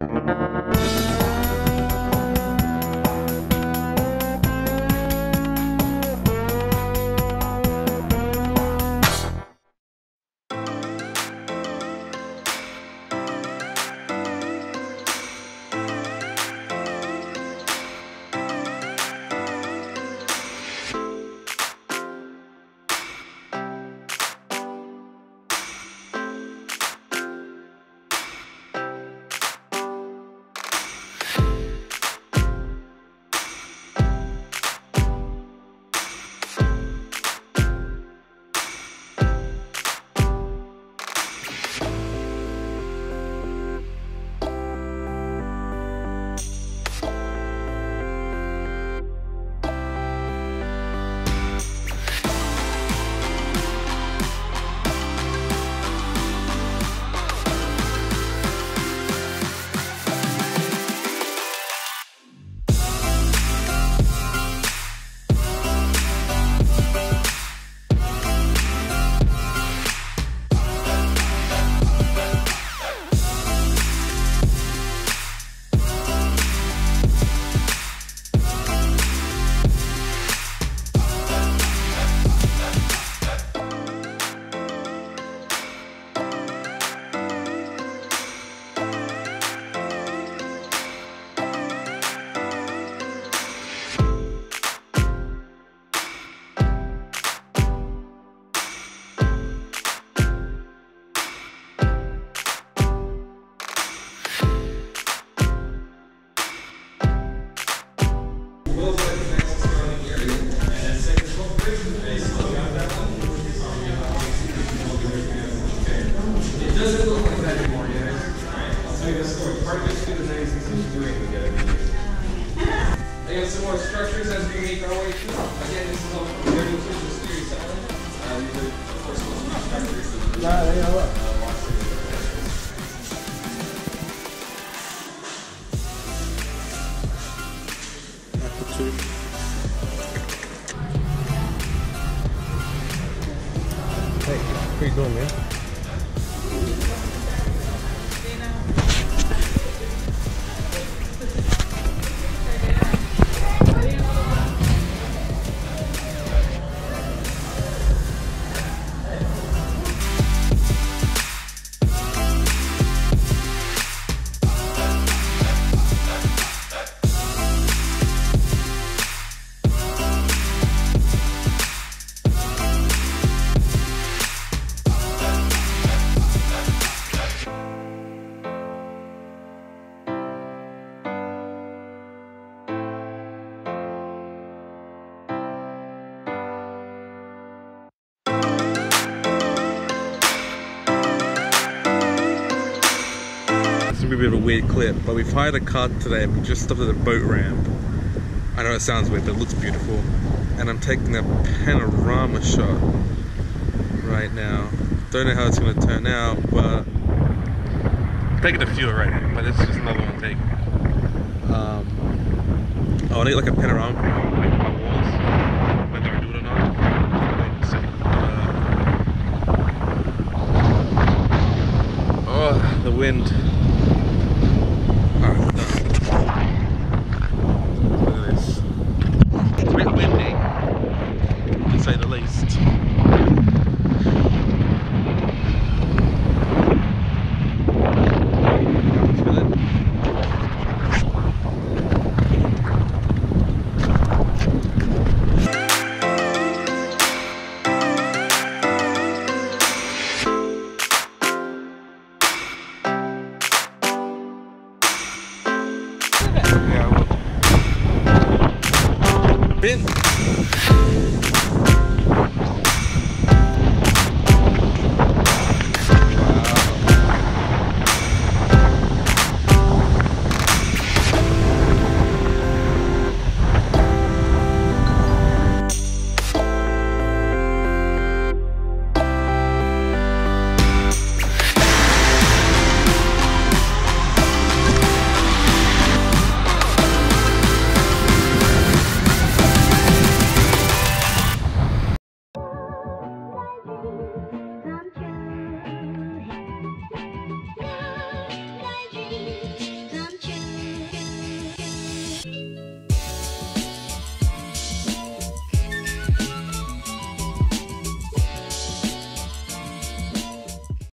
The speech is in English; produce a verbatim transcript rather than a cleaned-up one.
Again, some more structures as we make our way through. Again, this is all very much serious island. Uh, these are, of course, structures. Nah, they are up. Apple two. Hey, what are you doing, man? Be a bit of a weird clip, but we've hired a car today. We just stopped at a boat ramp. I know it sounds weird, but it looks beautiful. And I'm taking a panorama shot right now. Don't know how it's going to turn out, but I'm taking a few right now. But it's just another one take. Um, I want to get like a panorama from like my walls, whether I do it or not. Uh, oh, the wind. Say the least. Yeah, well. Been.